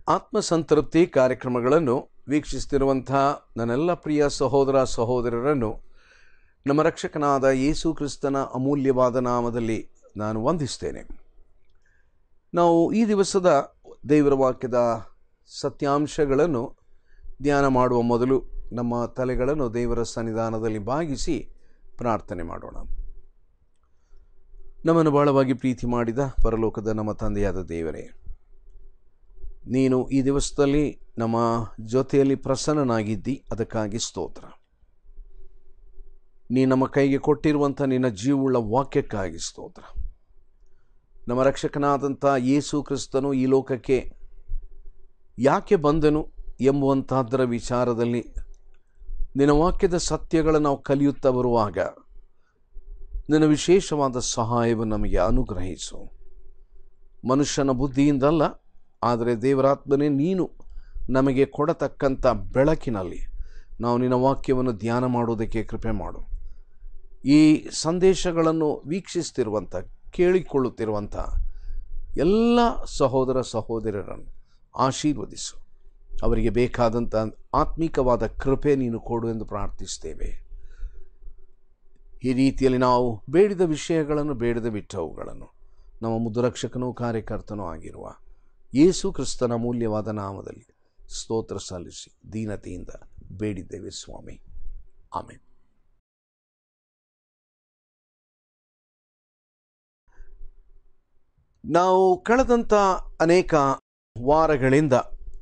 ಆತ್ಮ ಸಂತೃಪ್ತಿ ಕಾರ್ಯಕ್ರಮಗಳನ್ನು ವೀಕ್ಷಿಸುತ್ತಿರುವಂಥ ನನ್ನೆಲ್ಲ ಪ್ರಿಯ ಸಹೋದರ ಸಹೋದರರನ್ನು ನಮ್ಮ ರಕ್ಷಕನಾದ ಯೇಸು ಕ್ರಿಸ್ತನ ಅಮೂಲ್ಯವಾದ ನಾಮದಲ್ಲಿ ನಾನು ವಂದಿಸ್ತೇನೆ. ನಾವು ಈ ದಿವಸದ ದೇವರ ವಾಕ್ಯದ ಸತ್ಯಾಂಶಗಳನ್ನು ಧ್ಯಾನ ಮಾಡುವ ಮೊದಲು ನಮ್ಮ ತಲೆಗಳನ್ನು ದೇವರ ಸನ್ನಿಧಾನದಲ್ಲಿ ಬಾಗಿಸಿ ಪ್ರಾರ್ಥನೆ ಮಾಡೋಣ. ನಮ್ಮನ್ನು ಬಹಳವಾಗಿ ಪ್ರೀತಿ ಮಾಡಿದ ಪರಲೋಕದ ನಮ್ಮ ತಂದೆಯಾದ ದೇವರೇ, ನೀನು ಈ ದಿವಸದಲ್ಲಿ ನಮ್ಮ ಜೊತೆಯಲ್ಲಿ ಪ್ರಸನ್ನನಾಗಿದ್ದಿ, ಅದಕ್ಕಾಗಿ ಸ್ತೋತ್ರ. ನೀ ನಮ್ಮ ಕೈಗೆ ಕೊಟ್ಟಿರುವಂಥ ನಿನ್ನ ಜೀವವುಳ್ಳ ವಾಕ್ಯಕ್ಕಾಗಿ ಸ್ತೋತ್ರ. ನಮ್ಮ ರಕ್ಷಕನಾದಂಥ ಯೇಸು ಕ್ರಿಸ್ತನು ಈ ಲೋಕಕ್ಕೆ ಯಾಕೆ ಬಂದನು ಎಂಬುವಂತಹದ್ದರ ವಿಚಾರದಲ್ಲಿ ನಿನ್ನ ವಾಕ್ಯದ ಸತ್ಯಗಳನ್ನು ನಾವು ಕಲಿಯುತ್ತಾ ಬರುವಾಗ ನಿನ್ನ ವಿಶೇಷವಾದ ಸಹಾಯವನ್ನು ನಮಗೆ ಅನುಗ್ರಹಿಸು. ಮನುಷ್ಯನ ಬುದ್ಧಿಯಿಂದಲ್ಲ, ಆದರೆ ದೇವರಾತ್ಮನೇ ನೀನು ನಮಗೆ ಕೊಡತಕ್ಕಂಥ ಬೆಳಕಿನಲ್ಲಿ ನಾವು ನಿನ್ನ ವಾಕ್ಯವನ್ನು ಧ್ಯಾನ ಮಾಡುವುದಕ್ಕೆ ಕೃಪೆ ಮಾಡು. ಈ ಸಂದೇಶಗಳನ್ನು ವೀಕ್ಷಿಸ್ತಿರುವಂಥ, ಕೇಳಿಕೊಳ್ಳುತ್ತಿರುವಂಥ ಎಲ್ಲ ಸಹೋದರ ಸಹೋದರರನ್ನು ಆಶೀರ್ವದಿಸು. ಅವರಿಗೆ ಬೇಕಾದಂಥ ಆತ್ಮಿಕವಾದ ಕೃಪೆ ನೀನು ಕೊಡು ಎಂದು ಪ್ರಾರ್ಥಿಸ್ತೇವೆ. ಈ ರೀತಿಯಲ್ಲಿ ನಾವು ಬೇಡಿದ ವಿಷಯಗಳನ್ನು, ಬೇಡದ ಬಿಟ್ಟವುಗಳನ್ನು ನಮ್ಮ ಮುದ್ದುರಕ್ಷಕನೂ ಕಾರ್ಯಕರ್ತನೂ ಆಗಿರುವ ಯೇಸು ಕ್ರಿಸ್ತನ ಅಮೂಲ್ಯವಾದ ನಾಮದಲ್ಲಿ ಸ್ತೋತ್ರ ಸಲ್ಲಿಸಿ ದೀನತೆಯಿಂದ ಬೇಡಿದ್ದೇವೆ ಸ್ವಾಮಿ, ಆಮೆನ್. ನಾವು ಕಳೆದಂಥ ಅನೇಕ ವಾರಗಳಿಂದ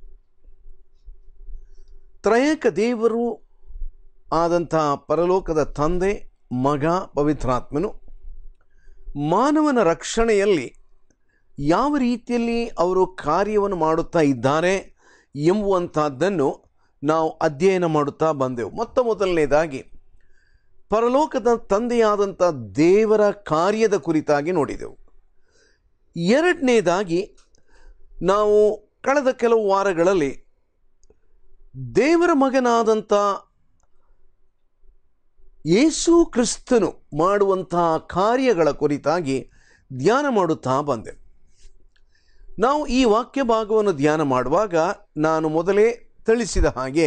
ತ್ರಯೇಕ ದೇವರು ಆದಂಥ ಪರಲೋಕದ ತಂದೆ, ಮಗ, ಪವಿತ್ರಾತ್ಮನು ಮಾನವನ ರಕ್ಷಣೆಯಲ್ಲಿ ಯಾವ ರೀತಿಯಲ್ಲಿ ಅವರು ಕಾರ್ಯವನ್ನು ಮಾಡುತ್ತಾ ಇದ್ದಾರೆ ಎಂಬುವಂಥದ್ದನ್ನು ನಾವು ಅಧ್ಯಯನ ಮಾಡುತ್ತಾ ಬಂದೆವು. ಮೊದಲನೇದಾಗಿ ಪರಲೋಕದ ತಂದೆಯಾದಂಥ ದೇವರ ಕಾರ್ಯದ ಕುರಿತಾಗಿ ನೋಡಿದೆವು. ಎರಡನೇದಾಗಿ ನಾವು ಕಳೆದ ಕೆಲವು ವಾರಗಳಲ್ಲಿ ದೇವರ ಮಗನಾದಂಥ ಯೇಸು ಕ್ರಿಸ್ತನು ಮಾಡುವಂತಹ ಕಾರ್ಯಗಳ ಕುರಿತಾಗಿ ಧ್ಯಾನ ಮಾಡುತ್ತಾ ಬಂದೆವು. ನಾವು ಈ ವಾಕ್ಯ ಭಾಗವನ್ನು ಧ್ಯಾನ ಮಾಡುವಾಗ ನಾನು ಮೊದಲೇ ತಿಳಿಸಿದ ಹಾಗೆ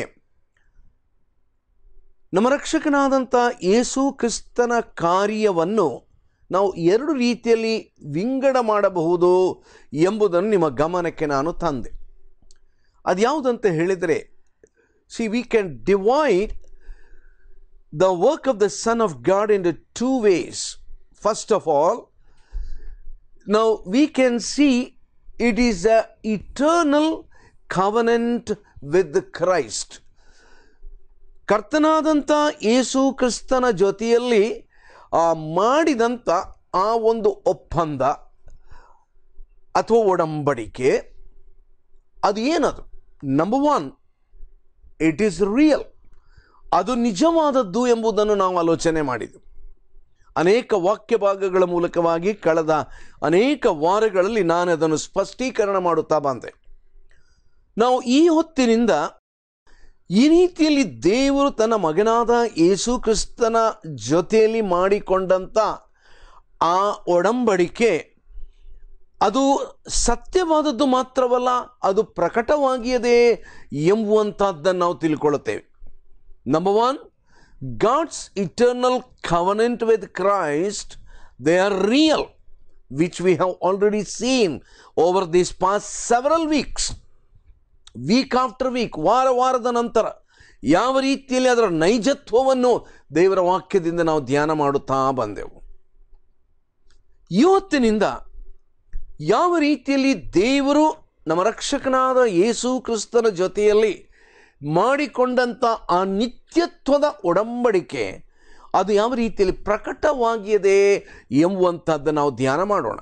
ನಮ್ಮ ರಕ್ಷಕನಾದಂಥ ಯೇಸು ಕ್ರಿಸ್ತನ ಕಾರ್ಯವನ್ನು ನಾವು ಎರಡು ರೀತಿಯಲ್ಲಿ ವಿಂಗಡ ಮಾಡಬಹುದು ಎಂಬುದನ್ನು ನಿಮ್ಮ ಗಮನಕ್ಕೆ ನಾನು ತಂದೆ. ಅದ್ಯಾವುದಂತ ಹೇಳಿದರೆ, we can divide the work of the Son of God into two ways. First of all, now we can see it is an eternal covenant with Christ. ಕರ್ತನಾದಂಥ ಯೇಸು ಕ್ರಿಸ್ತನ ಜೊತೆಯಲ್ಲಿ ಮಾಡಿದಂಥ ಆ ಒಂದು ಒಪ್ಪಂದ ಅಥವಾ ಒಡಂಬಡಿಕೆ, ಅದು ಏನದು? Number one, it is real, ಅದು ನಿಜವಾದದ್ದು ಎಂಬುದನ್ನು ನಾವು ಆಲೋಚನೆ ಮಾಡಿದೆವು. ಅನೇಕ ವಾಕ್ಯ ಭಾಗಗಳ ಮೂಲಕವಾಗಿ ಕಳೆದ ಅನೇಕ ವಾರಗಳಲ್ಲಿ ನಾನು ಅದನ್ನು ಸ್ಪಷ್ಟೀಕರಣ ಮಾಡುತ್ತಾ ಬಂದೆ. ನಾವು ಈ ಹೊತ್ತಿನಿಂದ ಈ ರೀತಿಯಲ್ಲಿ ದೇವರು ತನ್ನ ಮಗನಾದ ಯೇಸು ಕ್ರಿಸ್ತನ ಜೊತೆಯಲ್ಲಿ ಮಾಡಿಕೊಂಡಂಥ ಆ ಒಡಂಬಡಿಕೆ ಅದು ಸತ್ಯವಾದದ್ದು ಮಾತ್ರವಲ್ಲ, ಅದು ಪ್ರಕಟವಾಗಿಯದೆ ಎಂಬುವಂಥದ್ದನ್ನು ನಾವು ತಿಳ್ಕೊಳ್ಳುತ್ತೇವೆ. Number one, God's eternal covenant with Christ, they are real, which we have already seen over these past several weeks. Week after week, ವಾರದ ನಂತರ ಯಾವ ರೀತಿಯಲ್ಲಿ ಅದರ ನೈಜತ್ವವನ್ನು ದೇವರ ವಾಕ್ಯದಿಂದ ನಾವು ಧ್ಯಾನ ಮಾಡುತ್ತಾ ಬಂದೆವು. ಇವತ್ತಿನಿಂದ ಯಾವ ರೀತಿಯಲ್ಲಿ ದೇವರು ನಮ್ಮ ರಕ್ಷಕನಾದ ಯೇಸು ಕ್ರಿಸ್ತನ ಜೊತೆಯಲ್ಲಿ ಮಾಡಿಕೊಂಡಂಥ ಆ ನಿತ್ಯತ್ವದ ಒಡಂಬಡಿಕೆ ಅದು ಯಾವ ರೀತಿಯಲ್ಲಿ ಪ್ರಕಟವಾಗಿಯದೆ ಎಂಬುವಂಥದ್ದನ್ನು ನಾವು ಧ್ಯಾನ ಮಾಡೋಣ.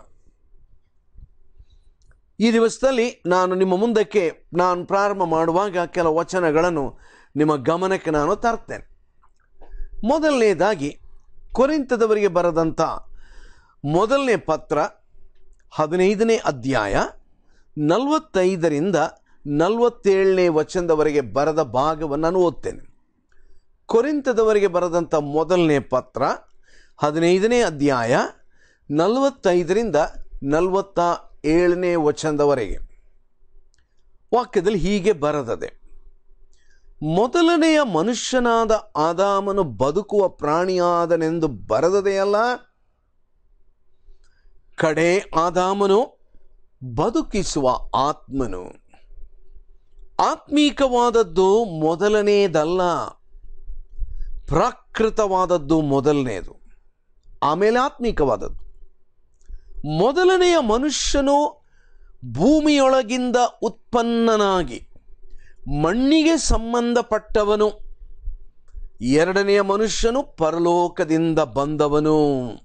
ಈ ದಿವಸದಲ್ಲಿ ನಾನು ನಿಮ್ಮ ಮುಂದಕ್ಕೆ ಪ್ರಾರಂಭ ಮಾಡುವಾಗ ಕೆಲವು ವಚನಗಳನ್ನು ನಿಮ್ಮ ಗಮನಕ್ಕೆ ನಾನು ತರ್ತೇನೆ. ಮೊದಲನೇದಾಗಿ ಕೊರಿಂಥದವರಿಗೆ ಬರೆದಂಥ ಮೊದಲನೇ ಪತ್ರ 15ನೇ ಅಧ್ಯಾಯ 45ರಿಂದ 47ನೇ ವಚನದವರೆಗೆ ಬರೆದ ಭಾಗವನ್ನು ನಾನು ಓದ್ತೇನೆ. ಕೊರಿಂಥದವರಿಗೆ ಬರೆದಂಥ ಮೊದಲನೇ ಪತ್ರ 15ನೇ ಅಧ್ಯಾಯ 45ರಿಂದ 47ನೇ ವಚನದವರೆಗೆ ವಾಕ್ಯದಲ್ಲಿ ಹೀಗೆ ಬರೆದದೆ, ಮೊದಲನೆಯ ಮನುಷ್ಯನಾದ ಆದಾಮನು ಬದುಕುವ ಪ್ರಾಣಿಯಾದನೆಂದು ಬರೆದದೆಯಲ್ಲ, ಕಡೆ ಆದಾಮನು ಬದುಕಿಸುವ ಆತ್ಮನು. ಆತ್ಮೀಕವಾದದ್ದು ಮೊದಲನೆಯದಲ್ಲ, ಪ್ರಾಕೃತವಾದದ್ದು ಮೊದಲನೆಯದು, ಆಮೇಲೆ ಆತ್ಮೀಕವಾದದ್ದು. ಮೊದಲನೆಯ ಮನುಷ್ಯನು ಭೂಮಿಯೊಳಗಿಂದ ಉತ್ಪನ್ನನಾಗಿ ಮಣ್ಣಿಗೆ ಸಂಬಂಧಪಟ್ಟವನು, ಎರಡನೆಯ ಮನುಷ್ಯನು ಪರಲೋಕದಿಂದ ಬಂದವನು.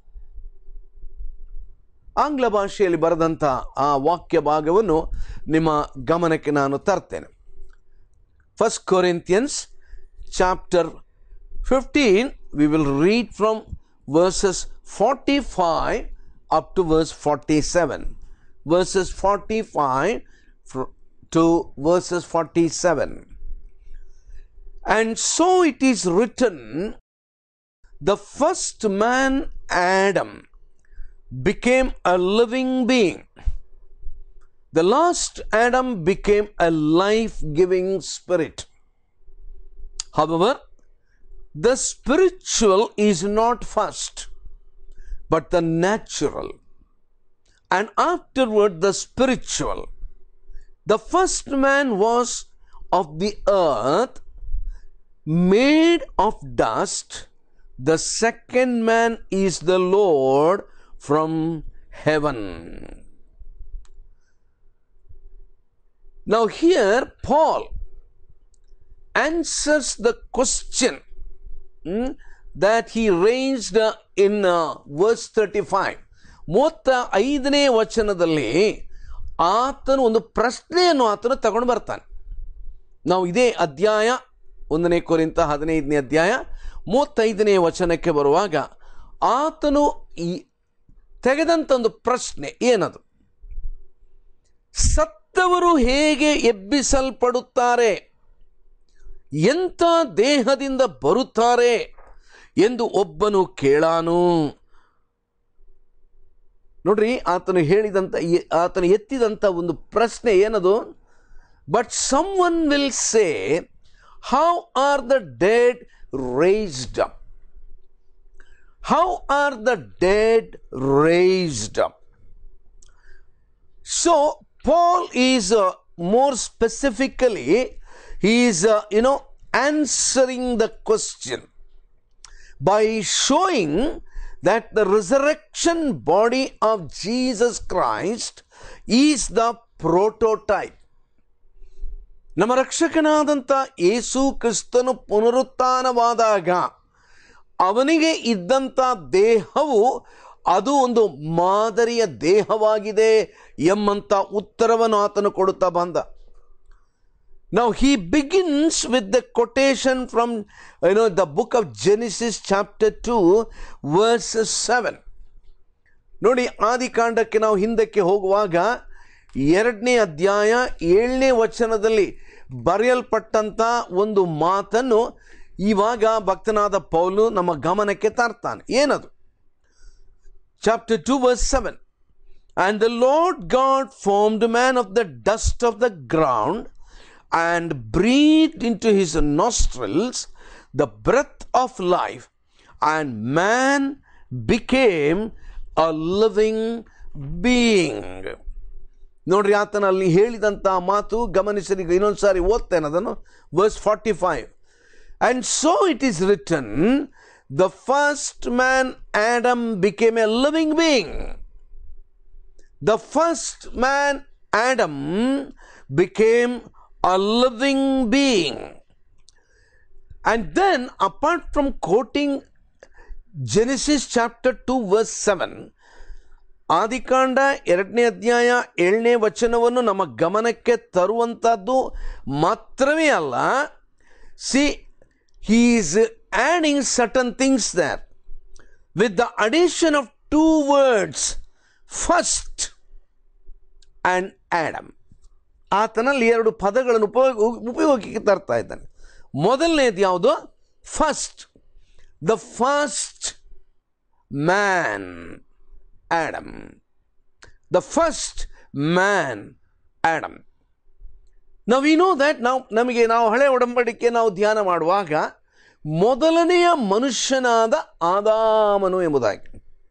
ಆಂಗ್ಲ ಭಾಷೆಯಲ್ಲಿ ಬರೆದಂಥ ಆ ವಾಕ್ಯ ಭಾಗವನ್ನು ನಿಮ್ಮ ಗಮನಕ್ಕೆ ನಾನು ತರ್ತೇನೆ. 1 Corinthians chapter 15, we will read from verses 45 up to verse 47. Verses 45 to verses 47. And so it is written, the first man, Adam, became a living being. The last Adam became a life-giving spirit. However, the spiritual is not first, but the natural, and afterward the spiritual. The first man was of the earth, made of dust. The second man is the Lord from heaven. Now here Paul answers the question that he raised in verse 35. 35ನೇ ವಚನದಲ್ಲಿ ಆತನು ಒಂದು ಪ್ರಶ್ನೆಯನ್ನು ಆತನು ತಗೊಂಡು ಬರ್ತಾನೆ. ನಾವು ಇದೇ ಅಧ್ಯಾಯ 1 ಕೊರಿಂಥ 15ನೇ ಅಧ್ಯಾಯ 35ನೇ ವಚನಕ್ಕೆ ಬರುವಾಗ ಆತನು ತೆಗೆದಂಥ ಒಂದು ಪ್ರಶ್ನೆ ಏನದು? ಸತ್ತವರು ಹೇಗೆ ಎಬ್ಬಿಸಲ್ಪಡುತ್ತಾರೆ, ಎಂಥ ದೇಹದಿಂದ ಬರುತ್ತಾರೆ ಎಂದು ಒಬ್ಬನು ಕೇಳಾನು. ನೋಡ್ರಿ, ಆತನು ಎತ್ತಿದಂಥ ಒಂದು ಪ್ರಶ್ನೆ ಏನದು? But someone will say, how are the dead raised up? How are the dead raised up? So Paul is more specifically, he is answering the question by showing that the resurrection body of Jesus Christ is the prototype. ನಮ್ಮ ರಕ್ಷಕನಾದಂಥ ಯೇಸು ಕ್ರಿಸ್ತನು ಪುನರುತ್ಥಾನವಾದಾಗ ಅವನಿಗೆ ಇದ್ದಂಥ ದೇಹವು ಅದು ಒಂದು ಮಾದರಿಯ ದೇಹವಾಗಿದೆ ಎಂಬಂಥ ಉತ್ತರವನ್ನು ಆತನು ಕೊಡುತ್ತಾ ಬಂದ. Now he begins with the quotation from the book of Genesis chapter 2 verse 7. ನೋಡಿ, ಆದಿಕಾಂಡಕ್ಕೆ ನಾವು ಹಿಂದಕ್ಕೆ ಹೋಗುವಾಗ 2ನೇ ಅಧ್ಯಾಯ 7ನೇ ವಚನದಲ್ಲಿ ಬರೆಯಲ್ಪಟ್ಟಂಥ ಒಂದು ಮಾತನ್ನು ಇವಾಗ ಭಕ್ತನಾದ ಪೌಲು ನಮ್ಮ ಗಮನಕ್ಕೆ ತರ್ತಾನೆ. ಏನದು? Chapter 2 verse 7. And the Lord God formed man of the dust of the ground and breathed into his nostrils the breath of life, and man became a living being. ನೋಡ್ರಿ, ಆತನಲ್ಲಿ ಹೇಳಿದಂಥ ಮಾತು ಗಮನಿಸಿ. ಇನ್ನೊಂದು ಸಾರಿ ಓದ್ತೇನೆ ಅದನ್ನು. verse 45. And so it is written, the first man, Adam, became a living being. The first man, Adam, became a living being. And then, apart from quoting Genesis chapter 2 verse 7, ಆದಿಕಾಂಡ 2ನೇ ಅಧ್ಯಾಯ 7ನೇ ವಚನವನ್ನು ನಮ್ಮ ಗಮನಕ್ಕೆ ತರುವಂಥದ್ದು ಮಾತ್ರವೇ ಅಲ್ಲ, see, he is adding certain things there with the addition of 2 words, first and Adam. ಆತನಲ್ಲಿ 2 ಪದಗಳನ್ನು ಉಪಯೋಗಕ್ಕೆ ತರ್ತಾ ಇದ್ದಾನೆ. ಮೊದಲನೇದು ಯಾವುದು? First. The first man, Adam. The first man, Adam. ನಾವು ವಿ ನೋ ದ್ಯಾಟ್ ನಾವು ಹಳೆ ಒಡಂಬಡಿಕೆ ನಾವು ಧ್ಯಾನ ಮಾಡುವಾಗ ಮೊದಲನೆಯ ಮನುಷ್ಯನಾದ ಆದಾಮನು ಎಂಬುದಾಗಿ.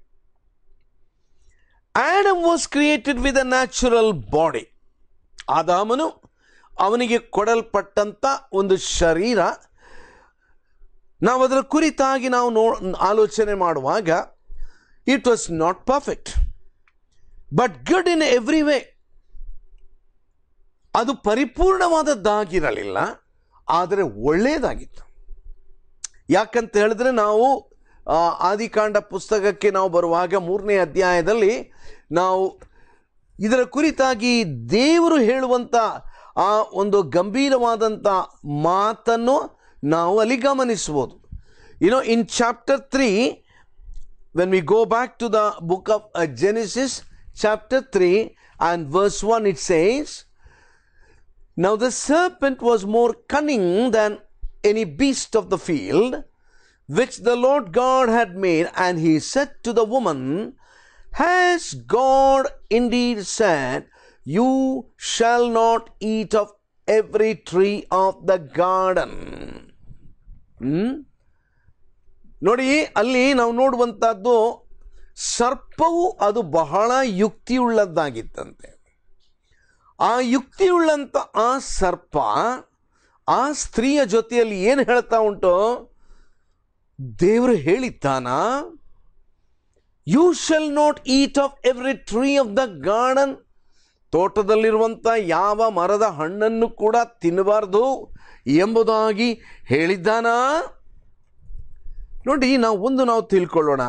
Adam was created with a natural body. ಆದಾಮನು ಅವನಿಗೆ ಕೊಡಲ್ಪಟ್ಟಂಥ ಒಂದು ಶರೀರ, ನಾವು ಅದರ ಕುರಿತಾಗಿ ನಾವು ಆಲೋಚನೆ ಮಾಡುವಾಗ it was not perfect but good in every way. ಅದು ಪರಿಪೂರ್ಣವಾದದ್ದಾಗಿರಲಿಲ್ಲ, ಆದರೆ ಒಳ್ಳೆಯದಾಗಿತ್ತು. ಯಾಕಂತ ಹೇಳಿದ್ರೆ ನಾವು ಆದಿಕಾಂಡ ಪುಸ್ತಕಕ್ಕೆ ನಾವು ಬರುವಾಗ 3ನೇ ಅಧ್ಯಾಯದಲ್ಲಿ ನಾವು ಇದರ ಕುರಿತಾಗಿ ದೇವರು ಹೇಳುವಂಥ ಆ ಒಂದು ಗಂಭೀರವಾದಂಥ ಮಾತನ್ನು ನಾವು ಅಲ್ಲಿ ಗಮನಿಸ್ಬೋದು. In chapter 3, when we go back to the book of Genesis chapter 3 and verse 1, it says, "Now the serpent was more cunning than any beast of the field which the Lord God had made, and he said to the woman, Has God indeed said, You shall not eat of every tree of the garden?" ನೋಡಿ, ಅಲ್ಲಿ ನಾವು ನೋಡುವಂಥದ್ದು ಸರ್ಪವು ಅದು ಬಹಳ ಯುಕ್ತಿಯುಳ್ಳದ್ದಾಗಿತ್ತಂತೆ. ಆ ಯುಕ್ತಿಯುಳ್ಳಂಥ ಆ ಸರ್ಪ ಆ ಸ್ತ್ರೀಯ ಜೊತೆಯಲ್ಲಿ ಏನು ಹೇಳ್ತಾ ಉಂಟು? ದೇವರು ಹೇಳಿದ್ದಾನ, you shall not eat of every tree of the garden, ತೋಟದಲ್ಲಿರುವಂಥ ಯಾವ ಮರದ ಹಣ್ಣನ್ನು ಕೂಡ ತಿನ್ನಬಾರ್ದು ಎಂಬುದಾಗಿ ಹೇಳಿದ್ದಾನ. ನೋಡಿ, ನಾವು ತಿಳ್ಕೊಳ್ಳೋಣ.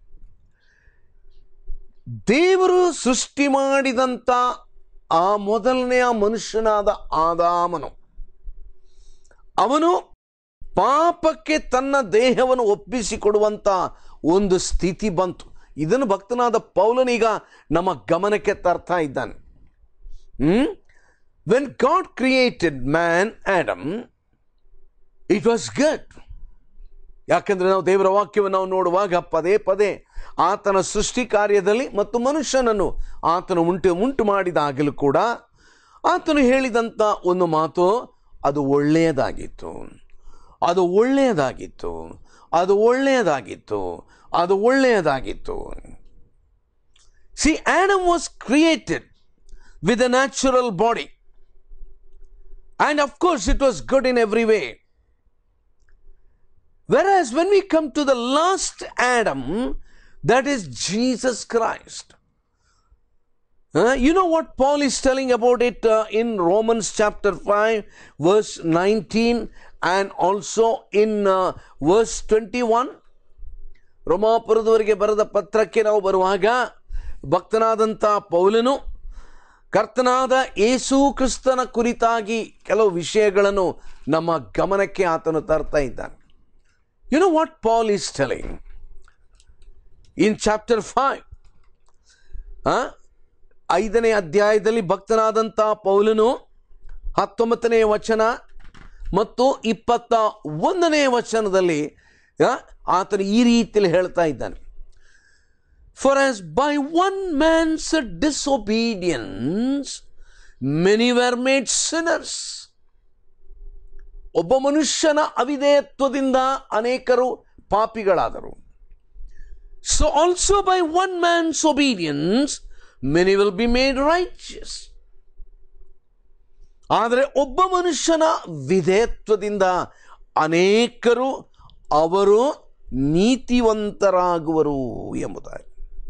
ದೇವರು ಸೃಷ್ಟಿ ಮಾಡಿದಂಥ ಆ ಮೊದಲನೆಯ ಮನುಷ್ಯನಾದ ಆದಾಮನು, ಅವನು ಪಾಪಕ್ಕೆ ತನ್ನ ದೇಹವನ್ನು ಒಪ್ಪಿಸಿಕೊಡುವಂಥ ಒಂದು ಸ್ಥಿತಿ ಬಂತು. ಇದನ್ನು ಭಕ್ತನಾದ ಪೌಲನೀಗ ನಮ್ಮ ಗಮನಕ್ಕೆ ತರ್ತಾ ಇದ್ದಾನೆ. When God created man, Adam, it was good. ಯಾಕಂದರೆ ನಾವು ದೇವರ ವಾಕ್ಯವನ್ನು ನಾವು ನೋಡುವಾಗ ಪದೇ ಪದೇ ಆತನ ಸೃಷ್ಟಿ ಕಾರ್ಯದಲ್ಲಿ ಮತ್ತು ಮನುಷ್ಯನನ್ನು ಆತನು ಉಂಟು ಮಾಡಿದಾಗಲೂ ಕೂಡ ಆತನು ಹೇಳಿದಂಥ ಒಂದು ಮಾತು, ಅದು ಒಳ್ಳೆಯದಾಗಿತ್ತು, ಅದು ಒಳ್ಳೆಯದಾಗಿತ್ತು, ಅದು ಒಳ್ಳೆಯದಾಗಿತ್ತು, ಅದು ಒಳ್ಳೆಯದಾಗಿತ್ತು. See, Adam was created with a natural body, and of course it was good in every way. Whereas when we come to the last Adam, that is Jesus Christ. You know what Paul is telling about it in Romans chapter 5 verse 19 and also in verse 21. ರೋಮಾಪುರದವರಿಗೆ ಬರೆದ ಪತ್ರಕ್ಕೆ ನಾವು ಬರುವಾಗ ಭಕ್ತನಾದಂಥ ಪೌಲನು ಕರ್ತನಾದ ಯೇಸು ಕ್ರಿಸ್ತನ ಕುರಿತಾಗಿ ಕೆಲವು ವಿಷಯಗಳನ್ನು ನಮ್ಮ ಗಮನಕ್ಕೆ ಆತನು ತರ್ತಾ ಇದ್ದಾನೆ. You know what Paul is telling in chapter 5? 5ನೇ ಅಧ್ಯಾಯದಲ್ಲಿ ಭಕ್ತನಾದಂಥ ಪೌಲನು 19ನೇ ವಚನ ಮತ್ತು 21ನೇ ವಚನದಲ್ಲಿ ಆತನು ಈ ರೀತಿಯಲ್ಲಿ ಹೇಳ್ತಾ ಇದ್ದಾನೆ. For as by one man's disobedience many were made sinners. ಒಬ್ಬ ಮನುಷ್ಯನ ಅವಿಧೇಯತ್ವದಿಂದ ಅನೇಕರು ಪಾಪಿಗಳಾದರು. So also by one man's obedience many will be made righteous. ಆದರೆ ಒಬ್ಬ ಮನುಷ್ಯನ ವಿಧೇಯತ್ವದಿಂದ ಅನೇಕರು ಅವರು ನೀತಿವಂತರಾಗುವರು ಎಂಬುದಾಗಿ.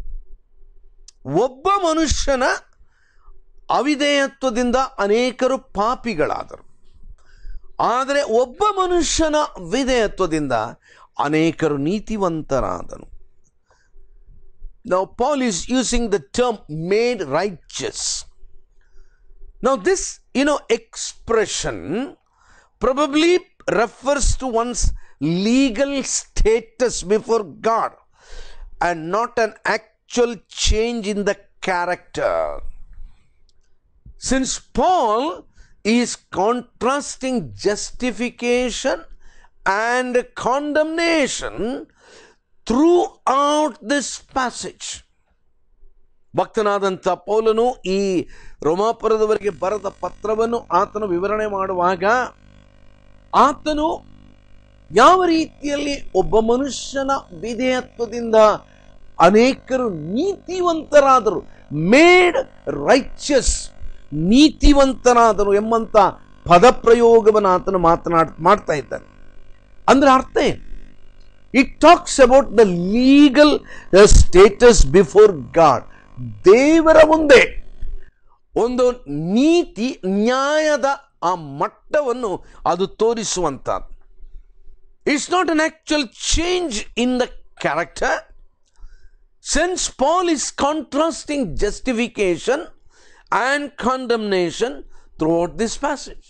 ಒಬ್ಬ ಮನುಷ್ಯನ ಅವಿಧೇಯತ್ವದಿಂದ ಅನೇಕರು ಪಾಪಿಗಳಾದರು, ಆದರೆ ಒಬ್ಬ ಮನುಷ್ಯನ ವಿಧೇಯತ್ವದಿಂದ ಅನೇಕರು ನೀತಿವಂತರಾದನು. Now Paul is using the term made righteous. Now this expression probably refers to one's legal status before God and not an actual change in the character. Since Paul is contrasting justification and condemnation throughout this passage, ಭಕ್ತನಾದಂಥ ಪೌಲನು ಈ ರೋಮಾಪುರದವರಿಗೆ ಬರೆದ ಪತ್ರವನ್ನು ಆತನು ವಿವರಣೆ ಮಾಡುವಾಗ ಆತನು ಯಾವ ರೀತಿಯಲ್ಲಿ ಒಬ್ಬ ಮನುಷ್ಯನ ವಿಧೇಯತ್ವದಿಂದ ಅನೇಕರು ನೀತಿವಂತರಾದರು, ಮೇಡ್ ರೈಚಸ್, ನೀತಿವಂತರಾದರು ಎಂಬಂತ ಪದಪ್ರಯೋಗವನ್ನು ಆತನು ಮಾಡ್ತಾ ಇದ್ದಾನೆ. ಅಂದ್ರೆ ಅರ್ಥ ಏನು? It talks about the legal status before God. ದೇವರ ಮುಂದೆ ಒಂದು ನೀತಿ, ನ್ಯಾಯದ ಆ ಮಟ್ಟವನ್ನು ಅದು ತೋರಿಸುವಂಥದ್ದು. It's not an actual change in the character. Since Paul is contrasting justification and condemnation throughout this passage.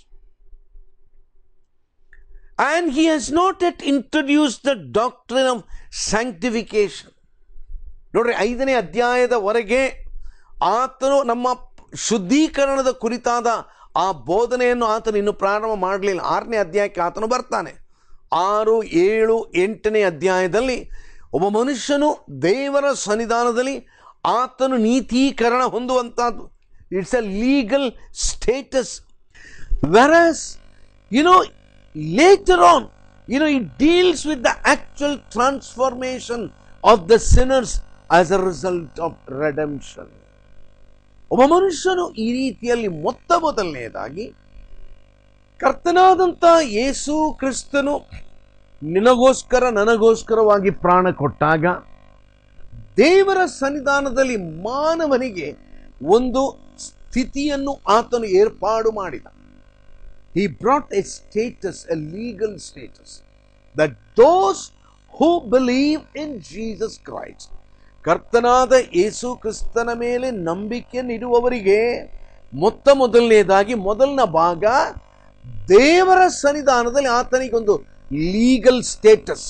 And he has not yet introduced the doctrine of sanctification. ನೋಡ್ರಿ, 5ನೇ ಅಧ್ಯಾಯದವರೆಗೆ ಆತನು ನಮ್ಮ ಶುದ್ಧೀಕರಣದ ಕುರಿತಾದ ಆ ಬೋಧನೆಯನ್ನು ಆತನು ಇನ್ನು ಪ್ರಾರಂಭ ಮಾಡಲಿಲ್ಲ. 6ನೇ ಅಧ್ಯಾಯಕ್ಕೆ ಆತನು ಬರ್ತಾನೆ. 6, 7, 8ನೇ ಅಧ್ಯಾಯದಲ್ಲಿ ಒಬ್ಬ ಮನುಷ್ಯನು ದೇವರ ಸನ್ನಿಧಾನದಲ್ಲಿ ಆತನು ನೀತೀಕರಣ ಹೊಂದುವಂಥದ್ದು. It's a legal status. Versus later on, it deals with the actual transformation of the sinners as a result of redemption. ಒಬ್ಬ ಮನುಷ್ಯನು ಈ ರೀತಿಯಲ್ಲಿ ಮೊದಲನೆಯದಾಗಿ ಕರ್ತನಾದಂಥ ಯೇಸು ಕ್ರಿಸ್ತನು ನಿನಗೋಸ್ಕರ ನನಗೋಸ್ಕರವಾಗಿ ಪ್ರಾಣ ಕೊಟ್ಟಾಗ ದೇವರ ಸನ್ನಿಧಾನದಲ್ಲಿ ಮಾನವನಿಗೆ ಒಂದು ಸ್ಥಿತಿಯನ್ನು ಆತನು ಏರ್ಪಾಡು ಮಾಡಿದ. He brought a status, a legal status, that those who believe in Jesus Christ, ಕರ್ತನಾದ ಯೇಸು ಕ್ರಿಸ್ತನ ಮೇಲೆ ನಂಬಿಕೆಯನ್ನಿಡುವವರಿಗೆ ಮೊದಲನೇದಾಗಿ ಮೊದಲನ ಭಾಗ ದೇವರ ಸನ್ನಿಧಾನದಲ್ಲಿ ಆತನಿಗೊಂದು ಲೀಗಲ್ ಸ್ಟೇಟಸ್,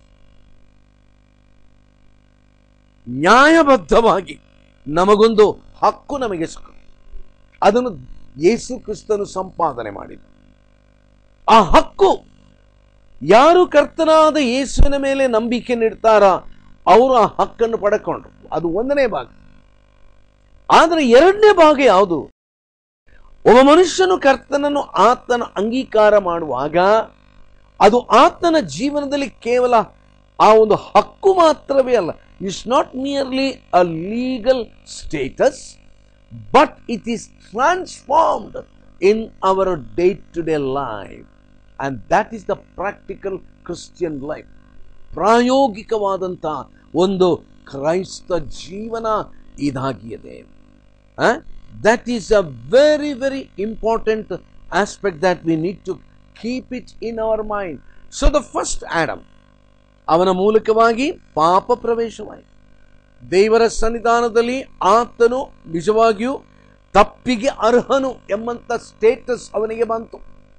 ನ್ಯಾಯಬದ್ಧವಾಗಿ ನಮಗೊಂದು ಹಕ್ಕು ನಮಗೆ ಸಿಕ್ಕ, ಅದನ್ನು ಯೇಸು ಕ್ರಿಸ್ತನು ಸಂಪಾದನೆ ಮಾಡಿದ. ಆ ಹಕ್ಕು ಯಾರು ಕರ್ತನಾದ ಯೇಸುವಿನ ಮೇಲೆ ನಂಬಿಕೆ ನೀಡ್ತಾರ ಅವರು ಆ ಹಕ್ಕನ್ನು ಪಡ್ಕೊಂಡ್ರು. ಅದು 1ನೇ ಭಾಗ. ಆದರೆ 2ನೇ ಭಾಗ ಯಾವುದು? ಒಬ್ಬ ಮನುಷ್ಯನು ಕರ್ತನನ್ನು ಆತನ ಅಂಗೀಕಾರ ಮಾಡುವಾಗ ಅದು ಆತನ ಜೀವನದಲ್ಲಿ ಕೇವಲ ಆ ಒಂದು ಹಕ್ಕು ಮಾತ್ರವೇ ಅಲ್ಲ. It's not merely a legal status, but it is transformed in our day to day life. And that is the practical Christian life. ಪ್ರಾಯೋಗಿಕವಾದಂಥ ಒಂದು ಕ್ರೈಸ್ತ ಜೀವನ ಇದಾಗಿದೆ. That is a very very important aspect that we need to keep it in our mind. So the first Adam, ಅವನ ಮೂಲಕವಾಗಿ ಪಾಪ ಪ್ರವೇಶವಾಯಿತು. ದೇವರ ಸನ್ನಿಧಾನದಲ್ಲಿ ಆತನು ನಿಜವಾಗಿಯೂ ತಪ್ಪಿಗೆ ಅರ್ಹನು ಎಂಬಂತ ಸ್ಟೇಟಸ್ ಅವನಿಗೆ ಬಂತು.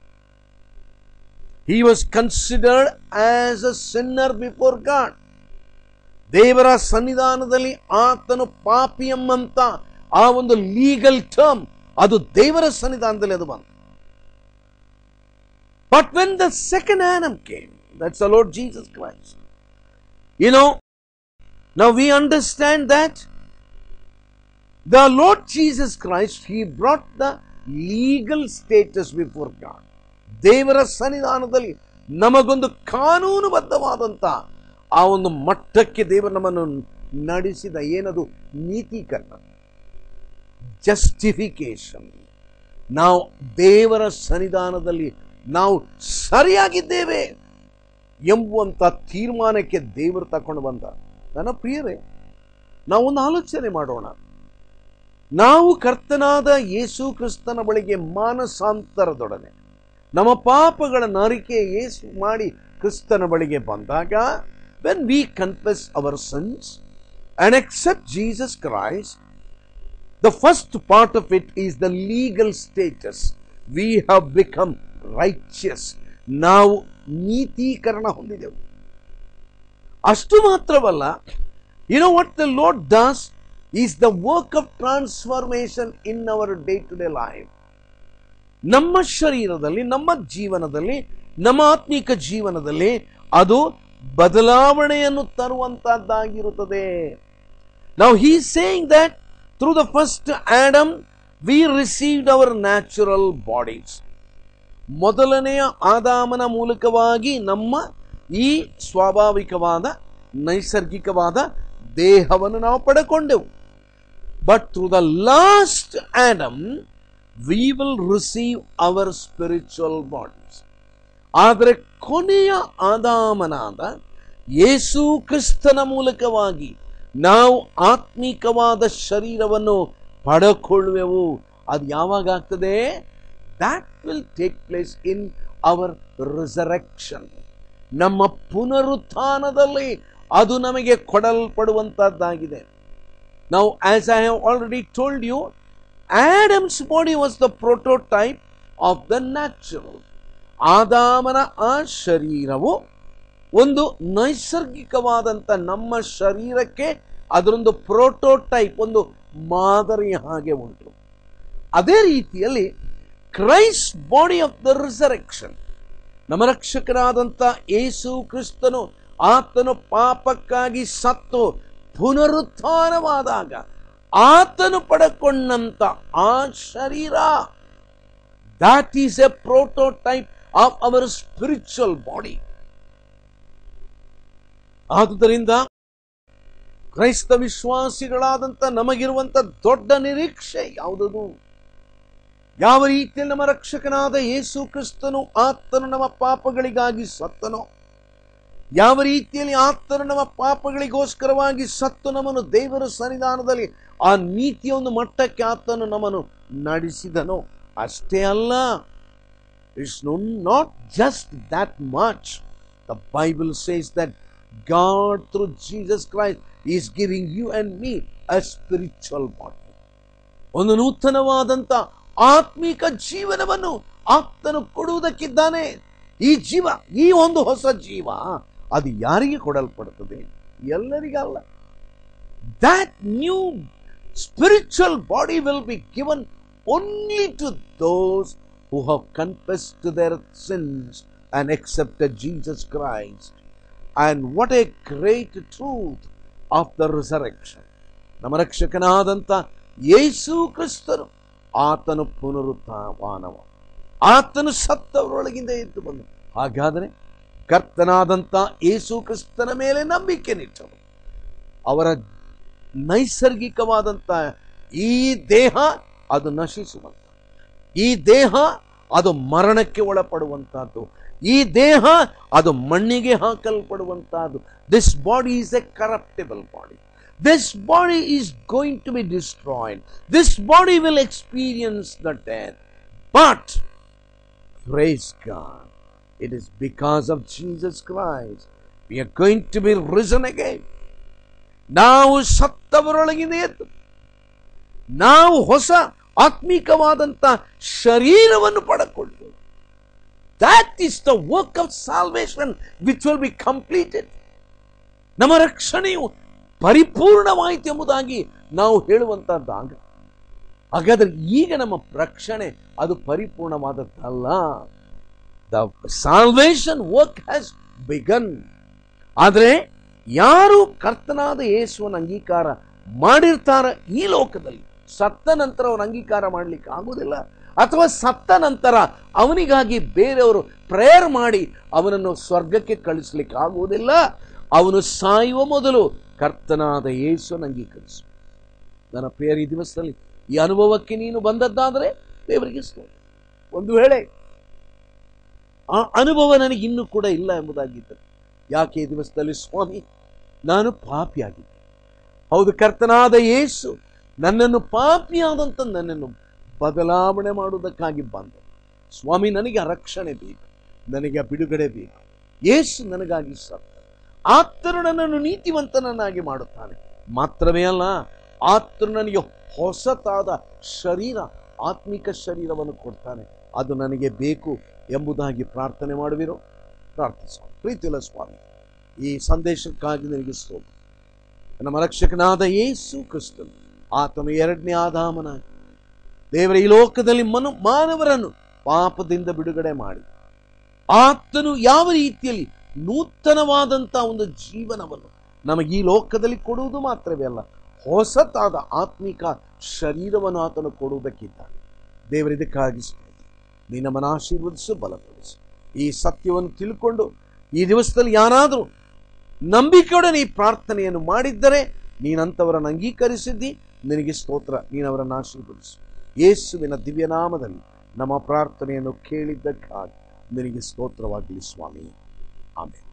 He was considered as a sinner before God. ದೇವರ ಸನ್ನಿಧಾನದಲ್ಲಿ ಆತನು ಪಾಪಿ ಎಂಬಂತ ಆ ಒಂದು ಲೀಗಲ್ ಟರ್ಮ್ ಅದು ದೇವರ ಸನ್ನಿಧಾನದಲ್ಲಿ ಅದು ಬಂತು. But when the second Adam came, that's the Lord Jesus Christ. Now we understand that the Lord Jesus Christ, He brought the legal status before God. ದೇವರ ಸನ್ನಿಧಾನದಲ್ಲಿ ನಮಗೊಂದು ಕಾನೂನುಬದ್ಧವಾದಂಥ ಆ ಒಂದು ಮಟ್ಟಕ್ಕೆ ದೇವರು ನಮ್ಮನ್ನು ನಡೆಸಿದ. ಏನದು? ನೀತೀಕರಣ, ಜಸ್ಟಿಫಿಕೇಶನ್. ನಾವು ದೇವರ ಸನ್ನಿಧಾನದಲ್ಲಿ ನಾವು ಸರಿಯಾಗಿದ್ದೇವೆ ಎಂಬುವಂಥ ತೀರ್ಮಾನಕ್ಕೆ ದೇವರು ತಕೊಂಡು ಬಂದ. ನನ್ನ ಪ್ರಿಯರೇ, ನಾವೊಂದು ಆಲೋಚನೆ ಮಾಡೋಣ. ನಾವು ಕರ್ತನಾದ ಯೇಸು ಕ್ರಿಸ್ತನ ಬಳಿಗೆ ಮಾನಸಾಂತರದೊಡನೆ ನಮ್ಮ ಪಾಪಗಳನ್ನು ಅರಿಕೆ ಯೇಸು ಮಾಡಿ ಕ್ರಿಸ್ತನ ಬಳಿಗೆ ಬಂದಾಗ, when we confess our sins and accept Jesus Christ, the first part of it is the legal status. We have become righteous. ನಾವು ನೀತೀಕರಣ ಹೊಂದಿದೆವು. ಅಷ್ಟು ಮಾತ್ರವಲ್ಲ, what the Lord does is the work of transformation in our day to day life. ನಮ್ಮ ಶರೀರದಲ್ಲಿ, ನಮ್ಮ ಜೀವನದಲ್ಲಿ, ನಮ್ಮ ಆತ್ಮಿಕ ಜೀವನದಲ್ಲಿ ಅದು ಬದಲಾವಣೆಯನ್ನು ತರುವಂತದ್ದಾಗಿರುತ್ತದೆ. Now he is saying that Through the first Adam, we received our natural bodies. ಮೊದಲನೆಯ ಆದಾಮನ ಮೂಲಕವಾಗಿ ನಮ್ಮ ಈ ಸ್ವಾಭಾವಿಕವಾದ ನೈಸರ್ಗಿಕವಾದ ದೇಹವನ್ನು ನಾವು ಪಡೆಕೊಂಡೆವು. But through the last Adam we will receive our spiritual bodies. ಆದರೆ ಕೊನೆಯ ಆದಾಮನಾದ ಯೇಸು ಕ್ರಿಸ್ತನ ಮೂಲಕವಾಗಿ ನಾವು ಆತ್ಮಿಕವಾದ ಶರೀರವನ್ನು ಪಡೆಕೊಳ್ಳುವೆವು. ಅದು ಯಾವಾಗ ಆಗ್ತದೆ? That will take place in our resurrection. ನಮ್ಮ ಪುನರುತ್ಥಾನದಲ್ಲಿ ಅದು ನಮಗೆ ಕೊಡಲ್ಪಡುವಂತದ್ದಾಗಿದೆ. Now, as I have already told you, Adam's body was the prototype of the natural. ಆದಾಮನ ಆ ಶರೀರವು ಒಂದು ನೈಸರ್ಗಿಕವಾದಂಥ ನಮ್ಮ ಶರೀರಕ್ಕೆ ಅದರೊಂದು ಪ್ರೋಟೋಟೈಪ್, ಒಂದು ಮಾದರಿ ಹಾಗೆ ಉಂಟು. ಅದೇ ರೀತಿಯಲ್ಲಿ Christ body of the resurrection, ನಮ್ಮ ರಕ್ಷಕನಾದಂಥ ಯೇಸು ಕ್ರಿಸ್ತನು ಆತನು ಪಾಪಕ್ಕಾಗಿ ಸತ್ತು ಪುನರುತ್ಥಾನವಾದಾಗ ಆತನು ಪಡೆಕೊಂಡಂತ ಆ ಶರೀರ, that is a prototype of our spiritual body. ಆದುದರಿಂದ ಕ್ರೈಸ್ತ ವಿಶ್ವಾಸಿಗಳಾದಂಥ ನಮಗಿರುವಂಥ ದೊಡ್ಡ ನಿರೀಕ್ಷೆ ಯಾವುದದು? ಯಾವ ರೀತಿಯಲ್ಲಿ ನಮ್ಮ ರಕ್ಷಕನಾದ ಯೇಸು ಕ್ರಿಸ್ತನು ಆತನು ನಮ್ಮ ಪಾಪಗಳಿಗಾಗಿ ಸತ್ತನೋ, ಯಾವ ರೀತಿಯಲ್ಲಿ ಆತನು ನಮ್ಮ ಪಾಪಗಳಿಗೋಸ್ಕರವಾಗಿ ಸತ್ತು ನಮ್ಮನ್ನು ದೇವರ ಸನ್ನಿಧಾನದಲ್ಲಿ ಆ ನೀತಿಯ ಒಂದು ಮಟ್ಟಕ್ಕೆ ಆತನು ನಮ್ಮನ್ನು ನಡೆಸಿದನೋ, ಅಷ್ಟೇ ಅಲ್ಲ. It's not just that much. The Bible says that God through Jesus Christ is giving you and me a spiritual body. ಒಂದು ನೂತನವಾದಂತ ಆತ್ಮಿಕ ಜೀವನವನ್ನು ಆತನು ಕೊಡುವುದಕ್ಕಿದ್ದಾನೆ. ಈ ಜೀವ, ಈ ಒಂದು ಹೊಸ ಜೀವ ಅದು ಯಾರಿಗೆ ಕೊಡಲ್ಪಡುತ್ತದೆ? ಎಲ್ಲರಿಗಲ್ಲ. That new spiritual body will be given only to those who have confessed their sins and accepted Jesus Christ. And what a great truth of the resurrection. ನಮ್ಮ ರಕ್ಷಕನಾದಂಥ ಯೇಸು ಕ್ರಿಸ್ತನು ಆತನು ಪುನರುತ್ಥಾನವ, ಆತನು ಸತ್ತವರೊಳಗಿಂದ ಎದ್ದು ಬಂದು. ಹಾಗಾದರೆ ಕರ್ತನಾದಂಥ ಯೇಸು ಕ್ರಿಸ್ತನ ಮೇಲೆ ನಂಬಿಕೆ ನಿಟ್ಟರು ಅವರ ನೈಸರ್ಗಿಕವಾದಂಥ ಈ ದೇಹ ಅದು ನಶಿಸುವಂತ, ಈ ದೇಹ ಅದು ಮರಣಕ್ಕೆ ಒಳಪಡುವಂತಹದ್ದು, ಈ ದೇಹ ಅದು ಮಣ್ಣಿಗೆ ಹಾಕಲ್ಪಡುವಂತಹದ್ದು. This body is a corruptible body. This body is going to be destroyed. This body will experience the death. But praise God, it is because of Jesus Christ we are going to be risen again. ನಾವು ಸತ್ತವರೊಳಗಿಂದ ಎದ್ದು ನಾವು ಹೊಸ ಆತ್ಮಿಕವಾದಂಥ ಶರೀರವನ್ನು ಪಡೆದುಕೊಂಡು, that is the work of salvation which will be completed. ನಮ್ಮ ರಕ್ಷಣೆಯು ಪರಿಪೂರ್ಣವಾಯಿತು ಎಂಬುದಾಗಿ ನಾವು ಹೇಳುವಂತಹದ್ದಾಗ, ಹಾಗಾದ್ರೆ ಈಗ ನಮ್ಮ ರಕ್ಷಣೆ ಅದು ಪರಿಪೂರ್ಣವಾದದ್ದಲ್ಲ. The salvation work has begun. ಆದರೆ ಯಾರು ಕರ್ತನಾದ ಯೇಸುವನ್ನು ಅಂಗೀಕಾರ ಮಾಡಿರ್ತಾರ ಈ ಲೋಕದಲ್ಲಿ, ಸತ್ತ ನಂತರ ಅವನ ಅಂಗೀಕಾರ ಮಾಡಲಿಕ್ಕೆ ಆಗುವುದಿಲ್ಲ. ಅಥವಾ ಸತ್ತ ನಂತರ ಅವನಿಗಾಗಿ ಬೇರೆಯವರು ಪ್ರೇಯರ್ ಮಾಡಿ ಅವನನ್ನು ಸ್ವರ್ಗಕ್ಕೆ ಕಳಿಸ್ಲಿಕ್ಕೆ ಆಗುವುದಿಲ್ಲ. ಅವನು ಸಾಯುವ ಮೊದಲು ಕರ್ತನಾದ ಯೇಸುವನ್ನು ಅಂಗೀಕರಿಸು. ನನ್ನ ಪ್ರಿಯರ, ಈ ದಿವಸದಲ್ಲಿ ಈ ಅನುಭವಕ್ಕೆ ನೀನು ಬಂದದ್ದಾದರೆ ದೇವರಿಗೆ ಸ್ತೋತ್ರ. ಒಂದು ವೇಳೆ ಆ ಅನುಭವ ನನಗೆ ಇನ್ನೂ ಕೂಡ ಇಲ್ಲ ಎಂಬುದಾಗಿದ್ದರೆ, ಯಾಕೆ ಈ ದಿವಸದಲ್ಲಿ ಸ್ವಾಮಿ ನಾನು ಪಾಪಿಯಾಗಿದ್ದೆ, ಹೌದು ಕರ್ತನಾದ ಯೇಸು ನನ್ನನ್ನು ಪಾಪಿಯಾದಂಥ ನನ್ನನ್ನು ಬದಲಾವಣೆ ಮಾಡುವುದಕ್ಕಾಗಿ ಬಂದ ಸ್ವಾಮಿ, ನನಗೆ ಆ ರಕ್ಷಣೆ ಬೇಕು, ನನಗೆ ಆ ಬಿಡುಗಡೆ ಬೇಕು. ಯೇಸು ನನಗಾಗಿ ಸತ್ತ, ಆತನು ನನ್ನನ್ನು ನೀತಿವಂತನನ್ನಾಗಿ ಮಾಡುತ್ತಾನೆ. ಮಾತ್ರವೇ ಅಲ್ಲ, ಆತನು ನನಗೆ ಹೊಸತಾದ ಶರೀರ, ಆತ್ಮಿಕ ಶರೀರವನ್ನು ಕೊಡ್ತಾನೆ. ಅದು ನನಗೆ ಬೇಕು ಎಂಬುದಾಗಿ ಪ್ರಾರ್ಥನೆ ಮಾಡುವಿರೋ? ಪ್ರಾರ್ಥಿಸೋಣ. ಪ್ರೀತಿಯುಳ್ಳ ಸ್ವಾಮಿ, ಈ ಸಂದೇಶಕ್ಕಾಗಿ ನನಗೆ ಸ್ತೋತ್ರ. ನಮ್ಮ ರಕ್ಷಕನಾದ ಯೇಸು ಕ್ರಿಸ್ತನು ಆತನು ಎರಡನೇ ಆದಾಮನಾಗಿ ದೇವರ ಈ ಲೋಕದಲ್ಲಿ ಮಾನವರನ್ನು ಪಾಪದಿಂದ ಬಿಡುಗಡೆ ಮಾಡಿ, ಆತನು ಯಾವ ರೀತಿಯಲ್ಲಿ ನೂತನವಾದಂಥ ಒಂದು ಜೀವನವನ್ನು ನಮಗೆ ಈ ಲೋಕದಲ್ಲಿ ಕೊಡುವುದು ಮಾತ್ರವೇ ಅಲ್ಲ, ಹೊಸತಾದ ಆತ್ಮಿಕ ಶರೀರವನ್ನು ಆತನು ಕೊಡುವುದಕ್ಕಿದ್ದಾನೆ. ದೇವರಿದಕ್ಕಾಗಿ ನೀ ನಮ್ಮನ್ನು ಆಶೀರ್ವದಿಸು, ಬಲಪಡಿಸು. ಈ ಸತ್ಯವನ್ನು ತಿಳ್ಕೊಂಡು ಈ ದಿವಸದಲ್ಲಿ ಯಾರಾದರೂ ನಂಬಿಕೆಯೊಡನೆ ಈ ಪ್ರಾರ್ಥನೆಯನ್ನು ಮಾಡಿದ್ದರೆ ನೀನಂಥವರನ್ನು ಅಂಗೀಕರಿಸಿದ್ದಿ, ನಿನಗೆ ಸ್ತೋತ್ರ. ನೀನವರನ್ನು ಆಶೀರ್ವದಿಸು. ಯೇಸುವಿನ ದಿವ್ಯನಾಮದಲ್ಲಿ ನಮ್ಮ ಪ್ರಾರ್ಥನೆಯನ್ನು ಕೇಳಿದ್ದಕ್ಕಾಗಿ ನಿನಗೆ ಸ್ತೋತ್ರವಾಗಲಿ ಸ್ವಾಮಿ. ಆಮೆನ್.